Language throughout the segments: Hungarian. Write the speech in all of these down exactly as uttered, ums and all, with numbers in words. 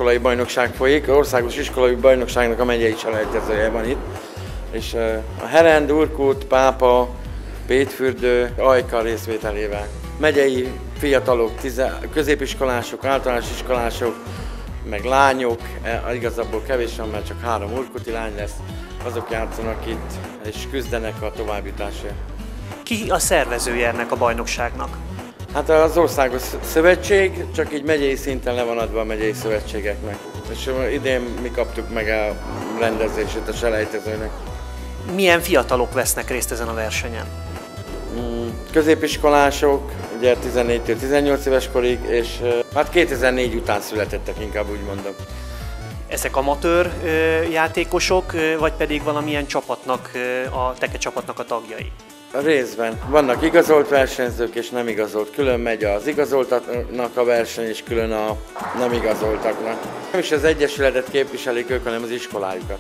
iskolai bajnokság folyik, az országos iskolai bajnokságnak a megyei selejtezője van itt. És a Herend, Urkút, Pápa, Pétfürdő, Ajka részvételével. Megyei fiatalok, középiskolások, általános iskolások, meg lányok, igazából kevés van, mert csak három urkuti lány lesz, azok játszanak itt, és küzdenek a továbbjutásért. Ki a szervezője ennek a bajnokságnak? Hát az országos szövetség, csak így megyei szinten le van adva a megyei szövetségeknek. És idén mi kaptuk meg a rendezését a selejtezőnek. Milyen fiatalok vesznek részt ezen a versenyen? Középiskolások, ugye tizennégytől tizennyolc éves korig, és hát kétezer-négy után születettek, inkább úgy mondom. Ezek amatőr játékosok, vagy pedig valamilyen csapatnak, a teke csapatnak a tagjai? A részben. Vannak igazolt versenyzők és nem igazolt. Külön megy az igazoltaknak a verseny, és külön a nem igazoltaknak. Nem is az egyesületet képviselik ők, hanem az iskolájukat.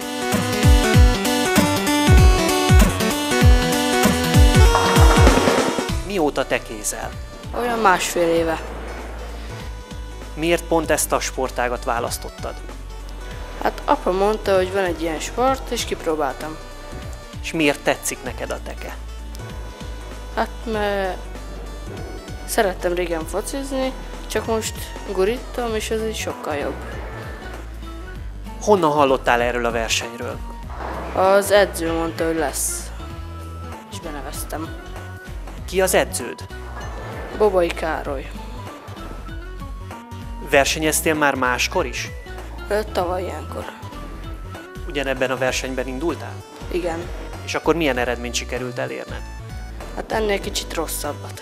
Mióta tekézel? Olyan másfél éve. Miért pont ezt a sportágat választottad? Hát apa mondta, hogy van egy ilyen sport, és kipróbáltam. És miért tetszik neked a teke? Hát mert szerettem régen focizni, csak most guríttam, és ez így sokkal jobb. Honnan hallottál erről a versenyről? Az edző mondta, hogy lesz, és beneveztem. Ki az edződ? Bobai Károly. Versenyeztél már máskor is? Ö, tavaly ilyenkor. Ugyanebben a versenyben indultál? Igen. És akkor milyen eredményt sikerült elérned? Hát ennél kicsit rosszabbat.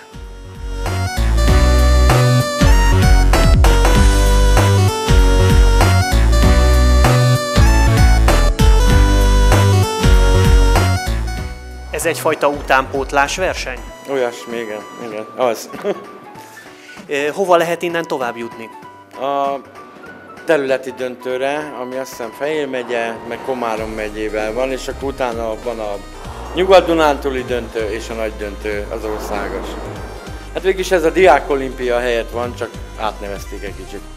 Ez egyfajta utánpótlás verseny? Olyasmi, igen, igen, az. Hova lehet innen tovább jutni? A területi döntőre, ami azt hiszem Fejér megye, meg Komárom megyével van, és akkor utána van a Nyugat-Dunántúli döntő és a nagy döntő, az országos. Hát végülis ez a diák olimpia helyett van, csak átnevezték egy kicsit.